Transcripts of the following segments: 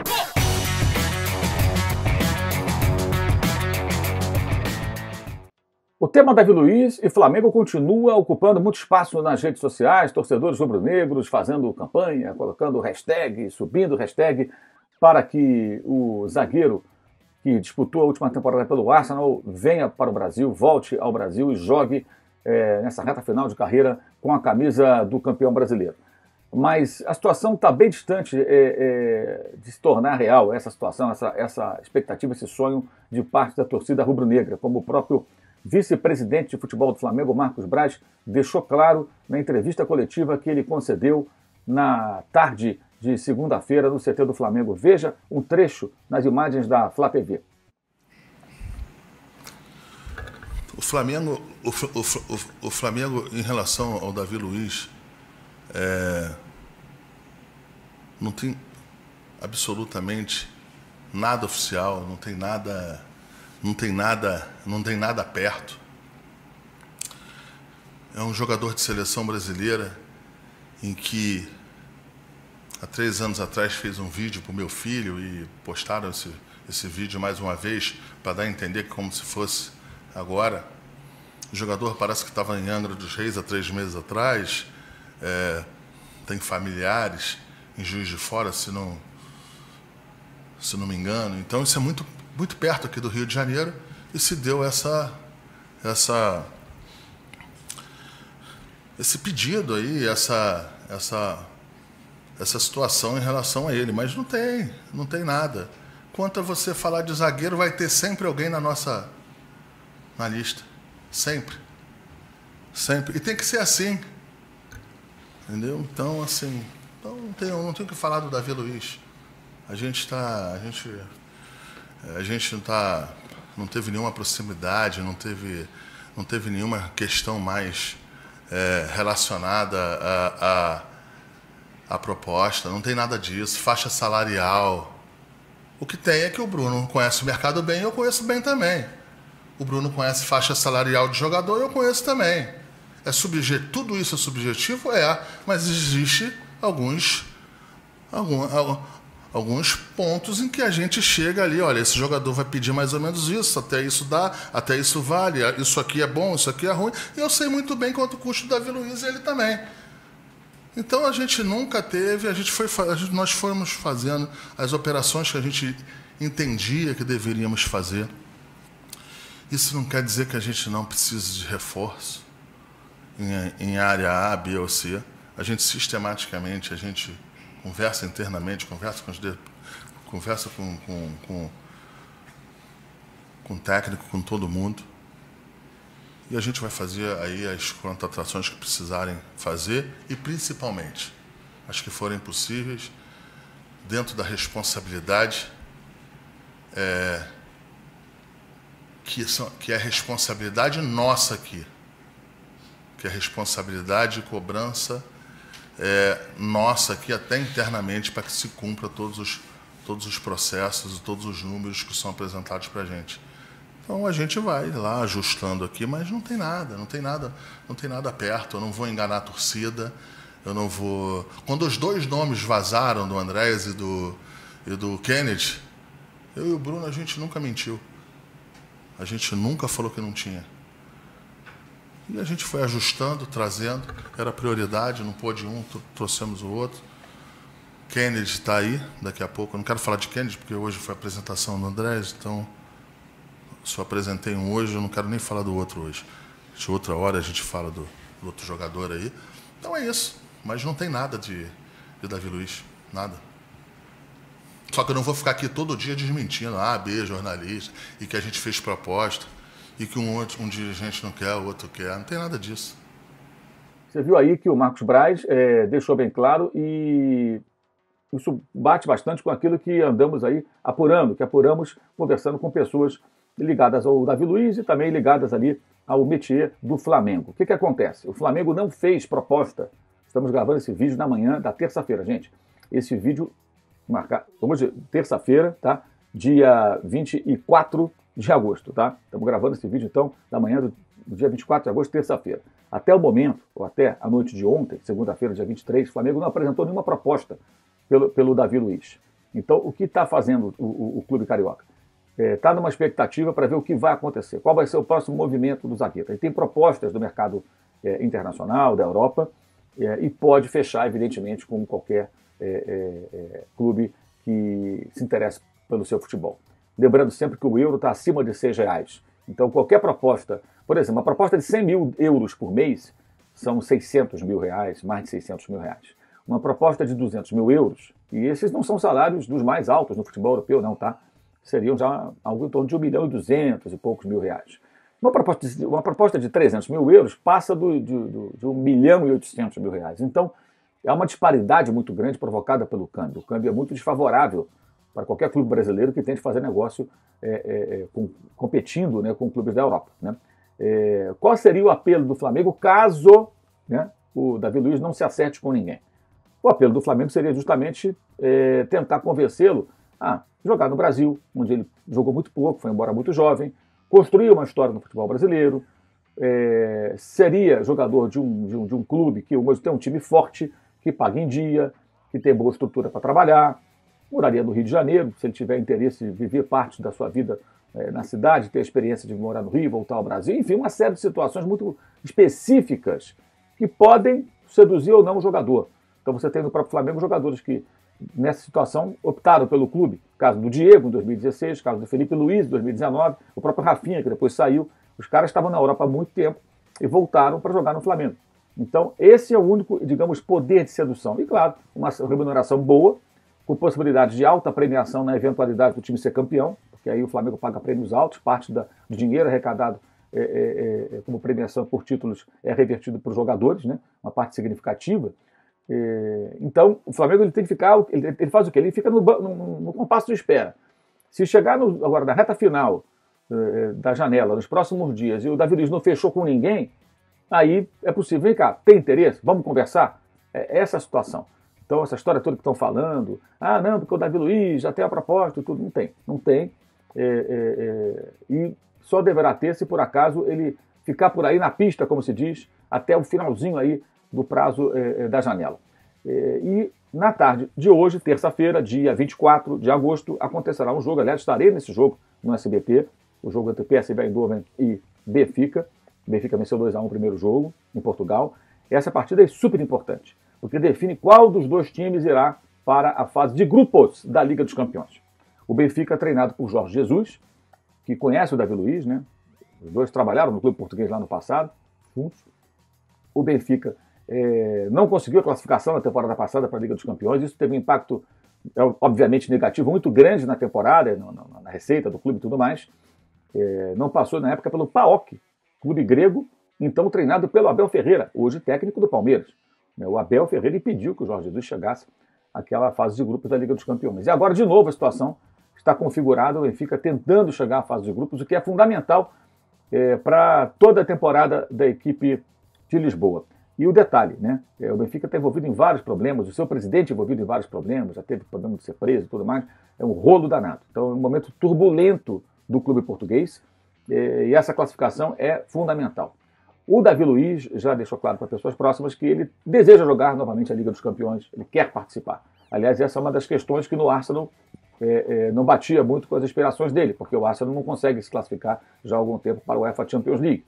O tema Davi Luiz e Flamengo continua ocupando muito espaço nas redes sociais, torcedores rubro-negros fazendo campanha, colocando hashtag, subindo hashtag para que o zagueiro que disputou a última temporada pelo Arsenal venha para o Brasil, volte ao Brasil e jogue nessa reta final de carreira com a camisa do campeão brasileiro. Mas a situação está bem distante de se tornar real, essa situação, essa expectativa, esse sonho de parte da torcida rubro-negra, como o próprio vice-presidente de futebol do Flamengo, Marcos Braz, deixou claro na entrevista coletiva que ele concedeu na tarde de segunda-feira no CT do Flamengo. Veja um trecho nas imagens da Flá TV. O Flamengo, em relação ao Davi Luiz, não tem absolutamente nada oficial, não tem nada perto. É um jogador de seleção brasileira em que há 3 anos atrás fez um vídeo para o meu filho e postaram esse vídeo mais uma vez para dar a entender que como se fosse agora. O jogador parece que estava em Angra dos Reis há 3 meses atrás, tem familiares em Juiz de Fora, se não me engano. Então isso é muito perto aqui do Rio de Janeiro e se deu esse pedido aí, essa situação em relação a ele, mas não tem nada. Quanto a você falar de zagueiro, vai ter sempre alguém na lista, sempre, e tem que ser assim, entendeu? Então assim, não tenho o que falar do Davi Luiz. A gente não teve nenhuma proximidade, não teve nenhuma questão mais relacionada à proposta, não tem nada disso, faixa salarial. O que tem é que o Bruno conhece o mercado bem e eu conheço bem também. O Bruno conhece faixa salarial de jogador e eu conheço também. Tudo isso é subjetivo? Mas existe alguns pontos em que a gente chega ali, olha, esse jogador vai pedir mais ou menos isso, até isso dá, até isso vale, isso aqui é bom, isso aqui é ruim, e eu sei muito bem quanto custa o Davi Luiz e ele também. Então a gente nunca teve, nós fomos fazendo as operações que a gente entendia que deveríamos fazer. Isso não quer dizer que a gente não precise de reforço em área A, B ou C. A gente sistematicamente, conversa internamente, conversa com o técnico, com todo mundo. E a gente vai fazer aí as contratações que precisarem fazer e, principalmente, as que forem possíveis, dentro da responsabilidade que é a responsabilidade nossa aqui, que é a responsabilidade e cobrança nossa aqui até internamente para que se cumpra todos os processos e todos os números que são apresentados para a gente. Então a gente vai lá ajustando aqui, mas não tem nada perto. Eu não vou enganar a torcida, eu não vou. Quando os 2 nomes vazaram do Andrés e do Kennedy, eu e o Bruno a gente nunca mentiu, a gente nunca falou que não tinha. E a gente foi ajustando, trazendo, era prioridade, não pôde um, trouxemos o outro. Kennedy está aí, daqui a pouco. Eu não quero falar de Kennedy, porque hoje foi a apresentação do Andrés, então só apresentei um hoje, eu não quero nem falar do outro hoje. De outra hora a gente fala do outro jogador aí. Então é isso, mas não tem nada de Davi Luiz, nada. Só que eu não vou ficar aqui todo dia desmentindo, B, jornalista, e que a gente fez proposta, e que um dirigente não quer, o outro quer. Não tem nada disso. Você viu aí que o Marcos Braz deixou bem claro e isso bate bastante com aquilo que andamos aí apuramos conversando com pessoas ligadas ao Davi Luiz e também ligadas ali ao métier do Flamengo. O que acontece? O Flamengo não fez proposta. Estamos gravando esse vídeo na manhã da terça-feira, gente. Esse vídeo vamos dizer, terça-feira, tá? Dia 24 de agosto, tá? Estamos gravando esse vídeo, então, da manhã do dia 24 de agosto, terça-feira. Até o momento, ou até a noite de ontem, segunda-feira, dia 23, o Flamengo não apresentou nenhuma proposta pelo Davi Luiz. Então, o que está fazendo o clube carioca? Está numa expectativa para ver o que vai acontecer, qual vai ser o próximo movimento do zagueiro. Ele tem propostas do mercado internacional, da Europa, e pode fechar, evidentemente, com qualquer clube que se interesse pelo seu futebol. Lembrando sempre que o euro está acima de R$6. Então, qualquer proposta, por exemplo, uma proposta de 100 mil euros por mês são 600 mil reais, mais de 600 mil reais. Uma proposta de 200 mil euros, e esses não são salários dos mais altos no futebol europeu, não, tá? Seriam já algo em torno de 1.200.000 e poucos mil reais. Uma proposta de 300 mil euros passa de 1.800.000 reais. Então, é uma disparidade muito grande provocada pelo câmbio. O câmbio é muito desfavorável para qualquer clube brasileiro que tente fazer negócio competindo, né, com clubes da Europa. Né? Qual seria o apelo do Flamengo caso, né, o Davi Luiz não se acerte com ninguém? O apelo do Flamengo seria justamente tentar convencê-lo a jogar no Brasil, onde ele jogou muito pouco, foi embora muito jovem, construir uma história no futebol brasileiro, seria jogador de um clube que hoje tem um time forte, que paga em dia, que tem boa estrutura para trabalhar, moraria no Rio de Janeiro, se ele tiver interesse de viver parte da sua vida na cidade, ter a experiência de morar no Rio, voltar ao Brasil, enfim, uma série de situações muito específicas que podem seduzir ou não o jogador. Então você tem no próprio Flamengo jogadores que, nessa situação, optaram pelo clube. O caso do Diego, em 2016, o caso do Felipe Luiz, em 2019, o próprio Rafinha, que depois saiu. Os caras estavam na Europa há muito tempo e voltaram para jogar no Flamengo. Então, esse é o único, digamos, poder de sedução. E, claro, uma remuneração boa, com possibilidade de alta premiação na eventualidade do time ser campeão, porque aí o Flamengo paga prêmios altos, parte do dinheiro arrecadado como premiação por títulos é revertido para os jogadores, né? Uma parte significativa. Então, o Flamengo ele tem que ficar, ele faz o quê? Ele fica no compasso de espera. Se chegar agora na reta final da janela, nos próximos dias, e o Davi Luiz não fechou com ninguém, aí é possível, vem cá, tem interesse? Vamos conversar? Essa é a situação. Então, essa história toda que estão falando, não, porque o Davi Luiz já tem a proposta e tudo, não tem. E só deverá ter se por acaso ele ficar por aí na pista, como se diz, até o finalzinho aí do prazo da janela. E na tarde de hoje, terça-feira, dia 24 de agosto, acontecerá um jogo, aliás, estarei nesse jogo no SBT, o jogo entre PSV Eindhoven e Benfica. Benfica venceu 2-1 o primeiro jogo em Portugal. Essa partida é super importante, porque define qual dos dois times irá para a fase de grupos da Liga dos Campeões. O Benfica, treinado por Jorge Jesus, que conhece o Davi Luiz, né? Os dois trabalharam no clube português lá no passado, juntos. O Benfica não conseguiu a classificação na temporada passada para a Liga dos Campeões. Isso teve um impacto, obviamente, negativo muito grande na temporada, na receita do clube e tudo mais. Não passou, na época, pelo PAOK, clube grego, então treinado pelo Abel Ferreira, hoje técnico do Palmeiras. O Abel Ferreira impediu que o Jorge Jesus chegasse àquela fase de grupos da Liga dos Campeões. E agora, de novo, a situação está configurada, o Benfica tentando chegar à fase de grupos, o que é fundamental para toda a temporada da equipe de Lisboa. E o detalhe, né? O Benfica está envolvido em vários problemas, o seu presidente envolvido em vários problemas, já teve problema de ser preso e tudo mais, é um rolo danado. Então é um momento turbulento do clube português e essa classificação é fundamental. O Davi Luiz já deixou claro para pessoas próximas que ele deseja jogar novamente a Liga dos Campeões, ele quer participar. Aliás, essa é uma das questões que no Arsenal não batia muito com as aspirações dele, porque o Arsenal não consegue se classificar já há algum tempo para o UEFA Champions League.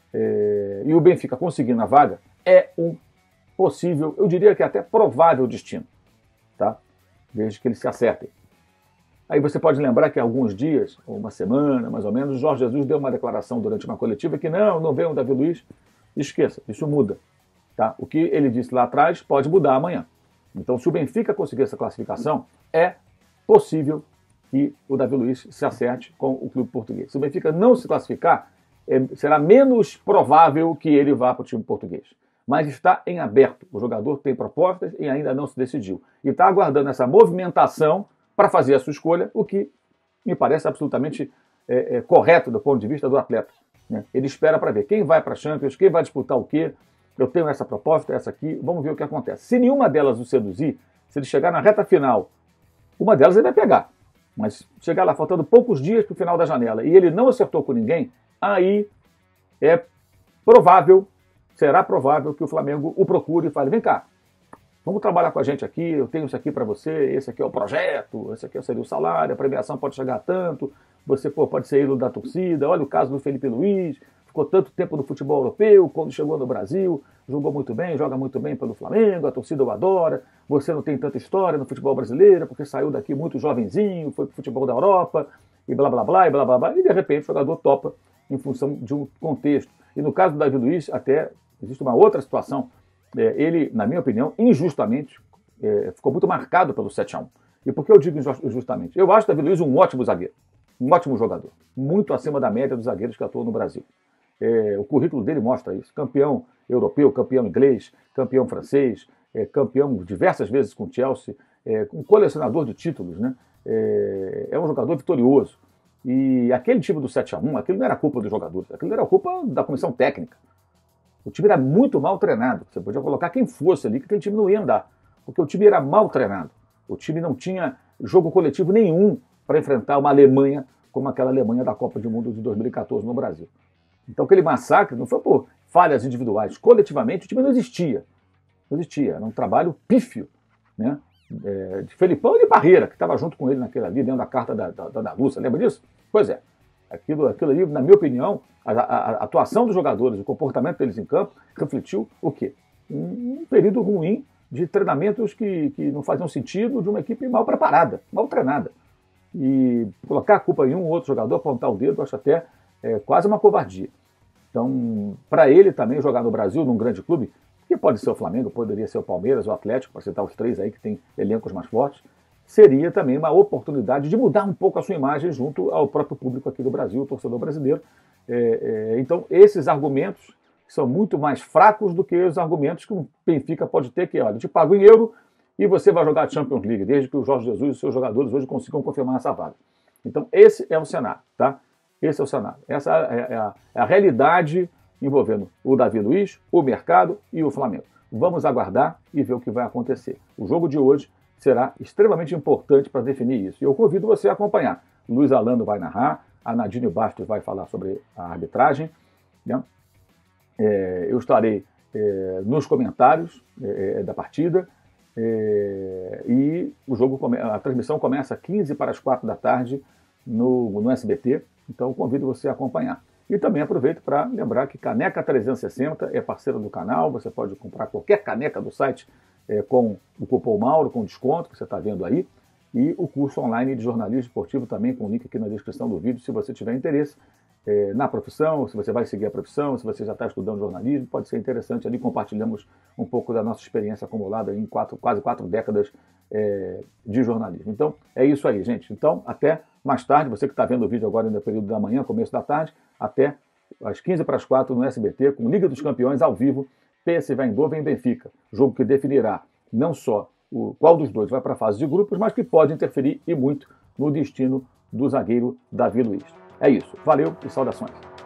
E o Benfica conseguindo a vaga é um possível, eu diria que até provável destino, tá? Desde que eles se acertem. Aí você pode lembrar que há alguns dias, ou uma semana mais ou menos, o Jorge Jesus deu uma declaração durante uma coletiva que não vem o Davi Luiz. Esqueça, isso muda. Tá? O que ele disse lá atrás pode mudar amanhã. Então, se o Benfica conseguir essa classificação, é possível que o Davi Luiz se acerte com o clube português. Se o Benfica não se classificar, será menos provável que ele vá para o time português. Mas está em aberto. O jogador tem propostas e ainda não se decidiu. E está aguardando essa movimentação para fazer a sua escolha, o que me parece absolutamente correto do ponto de vista do atleta. Né? Ele espera para ver quem vai para a Champions, quem vai disputar o quê. Eu tenho essa proposta, essa aqui, vamos ver o que acontece. Se nenhuma delas o seduzir, se ele chegar na reta final, uma delas ele vai pegar. Mas chegar lá faltando poucos dias para o final da janela e ele não acertou com ninguém, aí é provável, será provável que o Flamengo o procure e fale, vem cá, Vamos trabalhar com a gente aqui, eu tenho isso aqui para você, esse aqui é o projeto, esse aqui seria o salário, a premiação pode chegar a tanto, você pode ser ídolo da torcida, olha o caso do Felipe Luiz, ficou tanto tempo no futebol europeu, quando chegou no Brasil, jogou muito bem, joga muito bem pelo Flamengo, a torcida o adora, você não tem tanta história no futebol brasileiro, porque saiu daqui muito jovenzinho, foi pro futebol da Europa, e blá blá blá, e blá blá blá, e de repente o jogador topa em função de um contexto. E no caso do Davi Luiz, até existe uma outra situação. Ele, na minha opinião, injustamente, ficou muito marcado pelo 7-1. E por que eu digo injustamente? Eu acho o Davi Luiz um ótimo zagueiro, um ótimo jogador, muito acima da média dos zagueiros que atuam no Brasil. O currículo dele mostra isso. Campeão europeu, campeão inglês, campeão francês, campeão diversas vezes com o Chelsea, um colecionador de títulos, né? É um jogador vitorioso. E aquele time do 7-1, aquilo não era culpa dos jogadores, aquilo era culpa da comissão técnica. O time era muito mal treinado. Você podia colocar quem fosse ali, que aquele time não ia andar. Porque o time era mal treinado. O time não tinha jogo coletivo nenhum para enfrentar uma Alemanha como aquela Alemanha da Copa do Mundo de 2014 no Brasil. Então aquele massacre não foi por falhas individuais. Coletivamente o time não existia. Não existia. Era um trabalho pífio, né? De Felipão e de Parreira, que estava junto com ele naquele ali, dentro da carta da Lúcia. Lembra disso? Pois é. Aquilo ali, na minha opinião, a atuação dos jogadores, o comportamento deles em campo, refletiu o quê? Um período ruim de treinamentos que não faziam sentido, de uma equipe mal preparada, mal treinada. E colocar a culpa em um ou outro jogador, apontar o dedo, eu acho até quase uma covardia. Então, para ele também jogar no Brasil, num grande clube, que pode ser o Flamengo, poderia ser o Palmeiras, o Atlético, para citar os três aí que tem elencos mais fortes, seria também uma oportunidade de mudar um pouco a sua imagem junto ao próprio público aqui do Brasil, o torcedor brasileiro. Então, esses argumentos são muito mais fracos do que os argumentos que o Benfica pode ter, que, olha, eu te pago em euro e você vai jogar a Champions League, desde que o Jorge Jesus e os seus jogadores hoje consigam confirmar essa vaga. Então, esse é o cenário, tá? Esse é o cenário. Essa é a realidade envolvendo o Davi Luiz, o mercado e o Flamengo. Vamos aguardar e ver o que vai acontecer. O jogo de hoje será extremamente importante para definir isso. E eu convido você a acompanhar. Luiz Alano vai narrar, a Nadine Bastos vai falar sobre a arbitragem, né? Eu estarei nos comentários da partida e a transmissão começa às 15 para as 4 da tarde no SBT, então convido você a acompanhar. E também aproveito para lembrar que Caneca 360 é parceira do canal, você pode comprar qualquer caneca do site com o cupom Mauro, com desconto, que você está vendo aí, e o curso online de jornalismo esportivo também, com o link aqui na descrição do vídeo, se você tiver interesse na profissão, se você vai seguir a profissão, se você já está estudando jornalismo, pode ser interessante. Ali compartilhamos um pouco da nossa experiência acumulada em quase 4 décadas de jornalismo. Então, é isso aí, gente. Então, até mais tarde, você que está vendo o vídeo agora no período da manhã, começo da tarde, até às 15 para as 4 no SBT, com Liga dos Campeões ao vivo, PSV Eindhoven e Benfica. Jogo que definirá não só qual dos dois vai para a fase de grupos, mas que pode interferir e muito no destino do zagueiro Davi Luiz. É isso. Valeu e saudações.